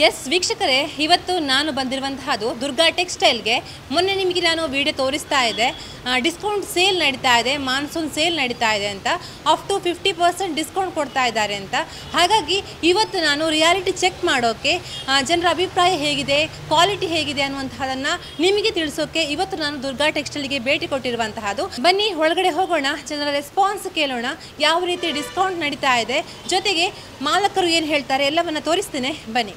S ವೀಕ್ಷಕರೇ, ಇವತ್ತು ನಾನು ಬಂದಿರುವಂತಹದ್ದು ದುರ್ಗಾ ಟೆಕ್ಸ್ಟೈಲ್ಗೆ. ಮೊನ್ನೆ ನಿಮಗೆ ನಾನು ವಿಡಿಯೋ ತೋರಿಸ್ತಾ ಇದ್ದೆ, ಡಿಸ್ಕೌಂಟ್ ಸೇಲ್ ನಡೀತಾ ಇದೆ, ಮಾನ್ಸೂನ್ ಸೇಲ್ ನಡೀತಾ ಇದೆ ಅಂತ, ಅಪ್ ಟು 50% ಡಿಸ್ಕೌಂಟ್ ಕೊಡ್ತಾ ಇದ್ದಾರೆ ಅಂತ. ಹಾಗಾಗಿ ಇವತ್ತು ನಾನು ರಿಯಾಲಿಟಿ ಚೆಕ್ ಮಾಡೋಕ್ಕೆ, ಜನರ ಅಭಿಪ್ರಾಯ ಹೇಗಿದೆ, ಕ್ವಾಲಿಟಿ ಹೇಗಿದೆ ಅನ್ನುವಂತಹದನ್ನು ನಿಮಗೆ ತಿಳಿಸೋಕೆ ಇವತ್ತು ನಾನು ದುರ್ಗಾ ಟೆಕ್ಸ್ಟೈಲ್ಗೆ ಭೇಟಿ ಕೊಟ್ಟಿರುವಂತಹದ್ದು. ಬನ್ನಿ ಒಳಗಡೆ ಹೋಗೋಣ, ಜನರ ರೆಸ್ಪಾನ್ಸ್ ಕೇಳೋಣ, ಯಾವ ರೀತಿ ಡಿಸ್ಕೌಂಟ್ ನಡೀತಾ ಇದೆ, ಜೊತೆಗೆ ಮಾಲಕರು ಏನು ಹೇಳ್ತಾರೆ ಎಲ್ಲವನ್ನ ತೋರಿಸ್ತೇನೆ. ಬನ್ನಿ.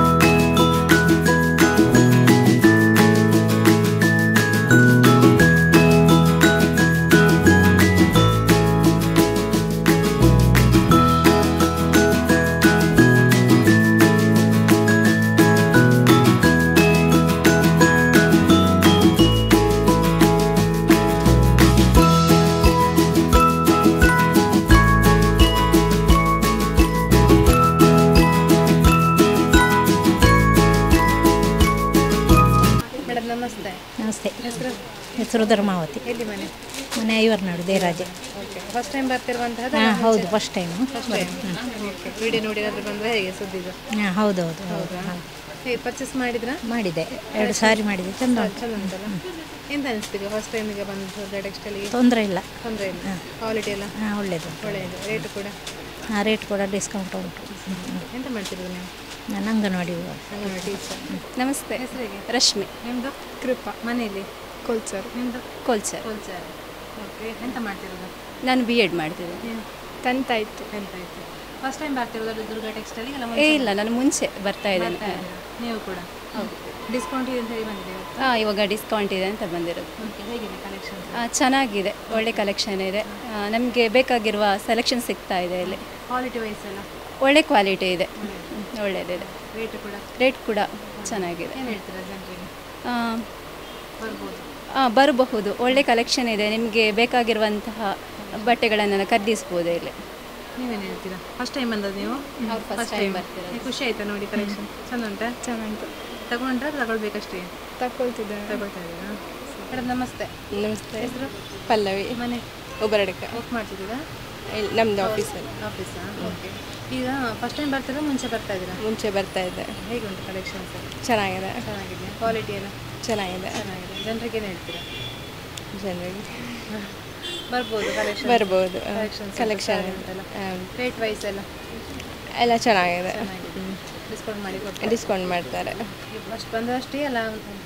ನಮಸ್ತೆ. ನಮಸ್ತೆ. ಹೆಸರು ಧರ್ಮಾವತಿ. ಎಲ್ಲಿ ಮನೆ? ಮನೆ ಐವರ್ನಾಡು ದೇರಾಜೆ. ಫಸ್ಟ್ ಟೈಮ್ ಬರ್ತಿರುವಂತಹದ್ದು? ಹಾಂ ಹೌದು, ಫಸ್ಟ್ ಟೈಮ್. ವಿಡಿಯೋ ನೋಡಿದ್ರೆ ಬಂದರೆ ಹೇಗೆ ಸುದ್ದಿದು? ಹಾಂ ಹೌದೌದು. ಹೇಗೆ ಪರ್ಚೇಸ್ ಮಾಡಿದ್ರಾ? ಮಾಡಿದೆ, 2 ಸಾರಿ ಮಾಡಿದೆ. ಚಂದ ಉಂಟಲ್ಲ? ಎಂತ ಅನಿಸ್ತಿದೆ ಫಸ್ಟ್ ಟೈಮಿಗೆ ಬಂದು ದುರ್ಗಾ ಟೆಕ್ಸ್ಟೈಲ್ಗೆ? ತೊಂದರೆ ಇಲ್ಲ. ತೊಂದರೆ ಇಲ್ಲ. ಕ್ವಾಲಿಟಿ ಎಲ್ಲ ಹಾಂ ಒಳ್ಳೆಯದು. ಒಳ್ಳೆಯದು. ರೇಟ್ ಕೂಡ? ಹಾಂ ರೇಟ್ ಕೂಡ ಡಿಸ್ಕೌಂಟ್ ಉಂಟು. ಎಂತ ಮಾಡ್ತಿರೋದು ನೀವು? ನಾನು ಅಂಗನವಾಡಿ ಟೀಚರ್. ನಮಸ್ತೆ. ಹೆಸರಿಗೆ? ರಶ್ಮಿ. ನಿಮ್ಮದು? ಕೃಪಾ. ಮನೆಯಲ್ಲಿ? ಕೋಲ್ಚರ್. ನಿಮ್ಮದು? ಕೋಲ್ಚರ್. ಕೋಲ್ಚಾರ್. ಓಕೆ. ಎಂತ ಮಾಡ್ತಿರೋದು? ನಾನು B.Ed ಮಾಡ್ತಿದ್ದೆ. 10th ಆಯಿತು. ಫಸ್ಟ್ ಟೈಮ್ ಬರ್ತಿರೋದು ದುರ್ಗಾ ಟೆಕ್ಸ್ಟೈಲ್ಗೆ? ಇಲ್ಲ, ನಾನು ಮುಂಚೆ ಬರ್ತಾ ಇದ್ದೇನೆ. ನೀವು ಕೂಡ? ಹೌದು. ಡಿಸ್ಕೌಂಟ್ ಇದೆ ಅಂತ ಹೇಳಿ ಬಂದಿದೆ. ಇವಾಗ ಡಿಸ್ಕೌಂಟ್ ಇದೆ ಅಂತ ಬಂದಿರೋದು. ಹೇಗಿದೆ ಕಲೆಕ್ಷನ್? ಚೆನ್ನಾಗಿದೆ, ಒಳ್ಳೆ ಕಲೆಕ್ಷನ್ ಇದೆ. ನಮಗೆ ಬೇಕಾಗಿರುವ ಸೆಲೆಕ್ಷನ್ ಸಿಗ್ತಾ ಇದೆ ಇಲ್ಲಿ. ಕ್ವಾಲಿಟಿ ವೈಸ್ ಎಲ್ಲ ಒಳ್ಳೆ ಕ್ವಾಲಿಟಿ ಇದೆ, ಒಳ್ಳೆಯದಿದೆ. ರೇಟ್ ಕೂಡ? ರೇಟ್ ಕೂಡ ಚೆನ್ನಾಗಿದೆ. ಏನು ಹೇಳ್ತೀರಾ ಜನರಿಗೆ? ಬರ್ಬೋದು? ಬರಬಹುದು, ಒಳ್ಳೆ ಕಲೆಕ್ಷನ್ ಇದೆ. ನಿಮಗೆ ಬೇಕಾಗಿರುವಂತಹ ಬಟ್ಟೆಗಳನ್ನು ಖರೀದಿಸ್ಬೋದು ಇಲ್ಲಿ. ನೀವೇನು ಹೇಳ್ತೀರಾ? ಫಸ್ಟ್ ಟೈಮ್ ಬಂದದ್ದು ನೀವು? ಫಸ್ಟ್ ಟೈಮ್ ಬರ್ತೀರಾ? ಖುಷಿ ಆಯ್ತಾ ನೋಡಿ ಕಲೆಕ್ಷನ್? ಚೆಂದ ಉಂಟಾ? ಚೆನ್ನಾಗಿ ತಗೊಂಡ್ರೆ ತಗೊಳ್ಬೇಕಷ್ಟೇ? ತಗೊಳ್ತಾ ಇದ್ದೀರಾ? ಮೇಡಮ್ ನಮಸ್ತೆ. ನಮಸ್ತೆ. ಹೆಸರು? ಪಲ್ಲವಿ. ಮನೆ? ಒಬ್ಬರಡಕ. ವರ್ಕ್ ಮಾಡ್ತಿದ್ದೀರಾ? ನಮ್ಮದು ಆಫೀಸಲ್ಲಿ. ಆಫೀಸಾ? ಓಕೆ. ಈಗ ಫಸ್ಟ್ ಟೈಮ್ ಬರ್ತೀರಾ, ಮುಂಚೆ ಬರ್ತಾ ಇದ್ದೀರಾ? ಮುಂಚೆ ಬರ್ತಾ ಇದ್ದೆ. ಹೇಗೆ ಉಂಟು ಕಲೆಕ್ಷನ್ಸ್? ಚೆನ್ನಾಗಿದೆ. ಚೆನ್ನಾಗಿದೆ. ಕ್ವಾಲಿಟಿ ಎಲ್ಲ ಚೆನ್ನಾಗಿದೆ. ಚೆನ್ನಾಗಿದೆ. ಜನರಿಗೆ ಏನು ಹೇಳ್ತೀರಾ? ಜನರಿಗೆ ಬರ್ಬೋದು ಕಲೆಕ್ಷನ್? ಬರ್ಬೋದು. ಕಲೆಕ್ಷನ್ ಉಂಟಲ್ಲ? ರೇಟ್ ವೈಸ್ ಎಲ್ಲ ಎಲ್ಲ ಚೆನ್ನಾಗಿದೆ. ಡಿಸ್ಕೌಂಟ್ ಮಾಡಿ ಕೊಡ್ತಾರೆ? ಡಿಸ್ಕೌಂಟ್ ಮಾಡ್ತಾರೆ. ಫಸ್ಟ್ ಬಂದಷ್ಟೇ ಅಲ್ಲ?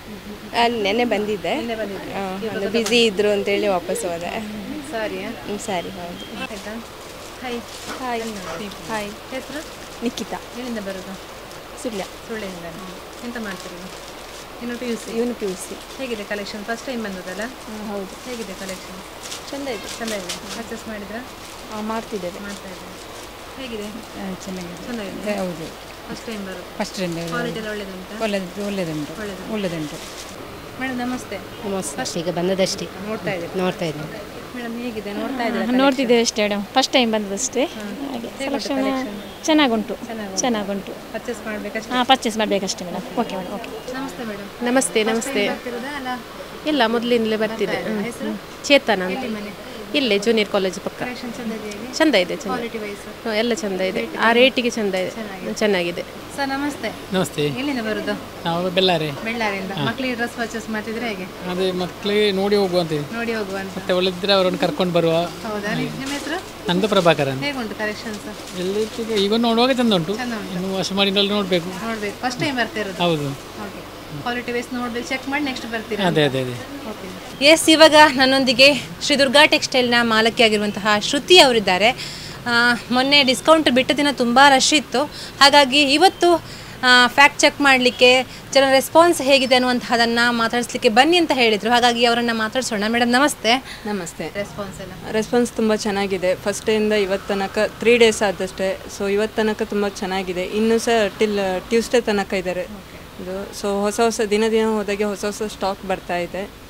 ನೆನ್ನೆ ಬಂದಿದ್ದೆ, ಒಂದು ಬ್ಯುಸಿ ಇದ್ರು ಅಂತೇಳಿ ವಾಪಸ್ ಹೋದೆ. ಸಾರಿಯಾ? ಸರಿ, ಹೌದು. ಆಯಿತಾ? ಹಾಯ್. ಹಾಯ್. ಹಾಯ್. ಹೆಸರು? ನಿಖಿತಾ. ಎಲ್ಲಿಂದ ಬರೋದು? ಸುಳ್ಳೆಯಿಂದ. ಎಂತ ಮಾಡ್ತಿರೋದು? ಇನ್ನು PUC? ಇವನು PUC. ಹೇಗಿದೆ ಕಲೆಕ್ಷನ್? First time ಬಂದದಲ್ಲ? ಹೌದು. ಹೇಗಿದೆ ಕಲೆಕ್ಷನ್? ಚೆಂದ ಇದೆ. ಚೆಂದ ಇದೆ. ಪರ್ಚೇಸ್ ಮಾಡಿದ್ರಾ? ಮಾಡ್ತಿದ್ದೇವೆ. ಮಾಡ್ತಾ ಇದ್ದಾರೆ. ಹೇಗಿದೆ? ಚೆನ್ನಾಗಿದೆ. ಚೆನ್ನಾಗಿದೆ. ಹೌದು, ಫಸ್ಟ್ ಟೈಮ್ ಬರೋದು. First time. ಕ್ವಾಲಿಟಿ ಎಲ್ಲ ಒಳ್ಳೆದುಂಟಾ? ಒಳ್ಳೆದುಂಟು. ಮೇಡಮ್ ನಮಸ್ತೆ. ನಮಸ್ತೆ. ಈಗ ಬಂದದಷ್ಟೇ ನೋಡ್ತಾ ಇದ್ದೀವಿ. ಮೇಡಮ್ ಹೇಗಿದೆ? ನೋಡ್ತಾ ಇದ್ದೀರಾ? ನೋಡ್ತಿದ್ದೇವೆ ಅಷ್ಟೇ ಮೇಡಮ್, ಫಸ್ಟ್ ಟೈಮ್ ಬಂದದಷ್ಟೇ. ಹಾಗೆ ಸೆಲೆಕ್ಷನ್ ಚೆನ್ನಾಗುಂಟು. ಪರ್ಚೇಸ್ ಮಾಡಬೇಕಷ್ಟೇ? ಹಾಂ, ಪರ್ಚೇಸ್ ಮಾಡಬೇಕಷ್ಟೇ ಮೇಡಮ್. Okay madam. ಓಕೆ. ನಮಸ್ತೆ ಮೇಡಮ್. ನಮಸ್ತೆ. ಬರ್ತಿರೋದಾ ಅಲ್ಲ? ಇಲ್ಲ, ಮೊದಲಿಂದಲೇ ಬರ್ತಿದ್ದೆ. ಹೆಸರು? ಚೇತನ ಅಂತ. ಎಲ್ಲಿ ಮನೆ? ಇಲ್ಲೇ ಜೂನಿಯರ್ ಕಾಲೇಜ್ ಪಕ್ಕ. ಕಲೆಕ್ಷನ್ ಚೆಂದ ಇದೆ? ಚಂದ ಇದೆ. ಕ್ವಾಲಿಟಿ ವೈಸ್ ಎಲ್ಲ ಚಂದ ಇದೆ. ಆ ರೇಟಿಗೆ ಚಂದ ಇದೆ, ಚೆನ್ನಾಗಿದೆ. ಸರ್ ನಮಸ್ತೆ. ನಮಸ್ತೆ. ಎಲ್ಲಿಂದ ಬರೋದು? ನಾವು ಬೆಳ್ಳಾರಿಯಿಂದ. ಮಕ್ಕಳಿಗೆ ಡ್ರೆಸ್ ಪರ್ಚೇಸ್ ಮಾಡ್ತಿದ್ರೆ ಹೇಗೆ? ಅದೇ ಮಕ್ಕಳಿಗೆ ನೋಡಿ ಹೋಗುವಂತೆ, ನೋಡಿ ಹೋಗುವಂತ. ಮತ್ತೆ ಒಳ್ಳೆದಿದ್ರೆ ಅವರನ್ನು ಕರ್ಕೊಂಡು ಬರುವ. ಹೌದಾ? ನಿಮ್ಮ ಹೆಸರು? ನಂದು ಪ್ರಭಾಕರ್ ಅಂತ. ಹೇಗುಂಟು ಕಲೆಕ್ಷನ್ಸ್? ಎಲ್ಲಿ ಈಗ ನೋಡುವಾಗ ಚಂದ ಉಂಟು. ಇನ್ನು ವಾಶ್ ಮಾಡಿ ನೋಡಬೇಕು. ಫಸ್ಟ್ ಟೈಮ್ ಬರ್ತಿರೋದು? ಹೌದು. ಓಕೆ. ಕ್ವಾಲಿಟಿ ವೈಸ್ ನೋಡ್ಬೇಕು, ಚೆಕ್ ಮಾಡಿ ನೆಕ್ಸ್ಟ್ ಬರ್ತೀರಾ? ಅದೇ. ಓಕೆ. ಎಸ್, ಇವಾಗ ನನ್ನೊಂದಿಗೆ ಶ್ರೀ ದುರ್ಗಾ ಟೆಕ್ಸ್ಟೈಲ್ನ ಮಾಲಕಿಯಾಗಿರುವಂತಹ ಶ್ರುತಿ ಅವರಿದ್ದಾರೆ. ಮೊನ್ನೆ ಡಿಸ್ಕೌಂಟ್ ಬಿಟ್ಟ ದಿನ ತುಂಬ ರಶ್ ಇತ್ತು, ಹಾಗಾಗಿ ಇವತ್ತು ಫ್ಯಾಕ್ಟ್ ಚೆಕ್ ಮಾಡಲಿಕ್ಕೆ, ಜನರ ರೆಸ್ಪಾನ್ಸ್ ಹೇಗಿದೆ ಅನ್ನುವಂಥದ್ದನ್ನು ಮಾತಾಡಿಸ್ಲಿಕ್ಕೆ ಬನ್ನಿ ಅಂತ ಹೇಳಿದರು. ಹಾಗಾಗಿ ಅವರನ್ನು ಮಾತಾಡಿಸೋಣ. ಮೇಡಮ್ ನಮಸ್ತೆ. ನಮಸ್ತೆ. ರೆಸ್ಪಾನ್ಸ್ ತುಂಬ ಚೆನ್ನಾಗಿದೆ. ಫಸ್ಟ್ ಡೇಯಿಂದ ಇವತ್ತು ತನಕ 3 ಡೇಸ್ ಆದಷ್ಟೇ. ಸೊ ಇವತ್ತು ತನಕ ತುಂಬ ಚೆನ್ನಾಗಿದೆ. ಇನ್ನೂ ಸಹ ಟಿಲ್ ಟ್ಯೂಸ್ಡೇ ತನಕ ಇದ್ದಾರೆ ಇದು. ಸೊ ಹೊಸ ದಿನ ಹೋದಾಗೆ ಹೊಸ ಸ್ಟಾಕ್ ಬರ್ತಾ ಇದೆ.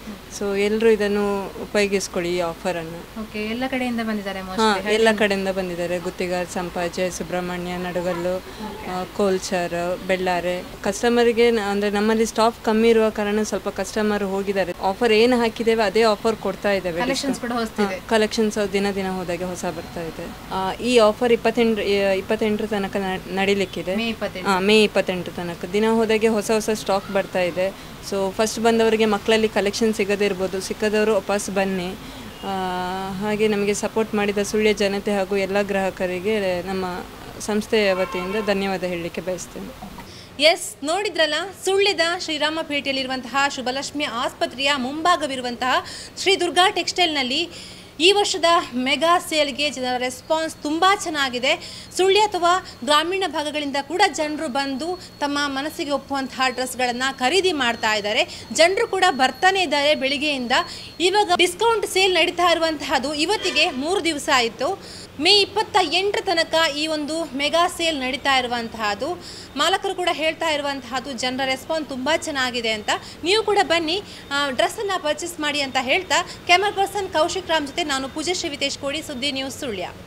ಸೊ ಎಲ್ಲರೂ ಇದನ್ನು ಉಪಯೋಗಿಸ್ಕೊಳ್ಳಿ ಈ ಆಫರನ್ನು. ಓಕೆ, ಎಲ್ಲ ಕಡೆಯಿಂದ ಬಂದಿದ್ದಾರೆ ಹಾಂ, ಎಲ್ಲ ಕಡೆಯಿಂದ ಬಂದಿದ್ದಾರೆ. ಗುತ್ತಿಗಾರ್, ಸಂಪಾಜೆ, ಸುಬ್ರಹ್ಮಣ್ಯ, ನಡುಗಲ್ಲು, ಕೋಲ್ಚರ್, ಬೆಳ್ಳಾರೆ. ಕಸ್ಟಮರಿಗೆ ಅಂದರೆ ನಮ್ಮಲ್ಲಿ ಸ್ಟಾಫ್ ಕಮ್ಮಿ ಇರುವ ಕಾರಣ ಸ್ವಲ್ಪ ಕಸ್ಟಮರ್ ಹೋಗಿದ್ದಾರೆ. ಆಫರ್ ಏನು ಹಾಕಿದ್ದೇವೆ ಅದೇ ಆಫರ್ ಕೊಡ್ತಾ ಇದ್ದೇವೆ. ಕಲೆಕ್ಷನ್ಸ್ ದಿನ ದಿನ ಹೋದಾಗೆ ಹೊಸ ಬರ್ತಾ ಇದೆ. ಈ ಆಫರ್ 28 ತನಕ ನಡಿಲಿಕ್ಕಿದೆ. ಮೇ 28 ತನಕ ದಿನ ಹೋದಾಗೆ ಹೊಸ ಹೊಸ ಸ್ಟಾಕ್ ಬರ್ತಾ ಇದೆ. ಸೊ ಫಸ್ಟ್ ಬಂದವರಿಗೆ ಮಕ್ಕಳಲ್ಲಿ ಕಲೆಕ್ಷನ್ ಸಿಗದೇ ಇರ್ಬೋದು, ಸಿಕ್ಕದವರು ವಾಪಸ್ ಬನ್ನಿ. ಹಾಗೆ ನಮಗೆ ಸಪೋರ್ಟ್ ಮಾಡಿದ ಸುಳ್ಯ ಜನತೆ ಹಾಗೂ ಎಲ್ಲ ಗ್ರಾಹಕರಿಗೆ ನಮ್ಮ ಸಂಸ್ಥೆಯ ವತಿಯಿಂದ ಧನ್ಯವಾದ ಹೇಳಲಿಕ್ಕೆ ಬಯಸ್ತೇನೆ. ಎಸ್, ನೋಡಿದ್ರಲ್ಲ, ಸುಳ್ಯದ ಶ್ರೀರಾಮಪೇಟೆಯಲ್ಲಿರುವಂತಹ ಶುಭಲಕ್ಷ್ಮಿ ಆಸ್ಪತ್ರೆಯ ಮುಂಭಾಗವಿರುವಂತಹ ಶ್ರೀ ದುರ್ಗಾ ಟೆಕ್ಸ್ಟೈಲ್ನಲ್ಲಿ ಈ ವರ್ಷದ ಮೆಗಾ ಸೇಲ್ಗೆ ಜನರ ರೆಸ್ಪಾನ್ಸ್ ತುಂಬ ಚೆನ್ನಾಗಿದೆ. ಸುಳ್ಯ ಅಥವಾ ಗ್ರಾಮೀಣ ಭಾಗಗಳಿಂದ ಕೂಡ ಜನರು ಬಂದು ತಮ್ಮ ಮನಸ್ಸಿಗೆ ಒಪ್ಪುವಂತಹ ಡ್ರೆಸ್ಗಳನ್ನು ಖರೀದಿ ಮಾಡ್ತಾ ಇದ್ದಾರೆ. ಜನರು ಕೂಡ ಬರ್ತಾನೆ ಇದ್ದಾರೆ ಬೆಳಿಗ್ಗೆಯಿಂದ. ಇವಾಗ ಡಿಸ್ಕೌಂಟ್ ಸೇಲ್ ನಡೀತಾ ಇರುವಂತಹದ್ದು ಇವತ್ತಿಗೆ 3 ದಿವಸ ಆಯಿತು. ಮೇ 28 ತನಕ ಈ ಒಂದು ಮೆಗಾ ಸೇಲ್ ನಡೀತಾ ಇರುವಂತಹದ್ದು. ಮಾಲಕರು ಕೂಡ ಹೇಳ್ತಾ ಇರುವಂತಹದ್ದು ಜನರ ರೆಸ್ಪಾನ್ಸ್ ತುಂಬ ಚೆನ್ನಾಗಿದೆ ಅಂತ. ನೀವು ಕೂಡ ಬನ್ನಿ, ಡ್ರೆಸ್ಸನ್ನು ಪರ್ಚೇಸ್ ಮಾಡಿ ಅಂತ ಹೇಳ್ತಾ ಕ್ಯಾಮರಾ ಪರ್ಸನ್ ಕೌಶಿಕ್ ರಾಮ್ ಜೊತೆ ನಾನು ಪೂಜಾ ಶ್ರೀ ವಿತೇಶ್ ಕೋಡಿ, ಸುದ್ದಿ ನ್ಯೂಸ್, ಸುಳ್ಯ.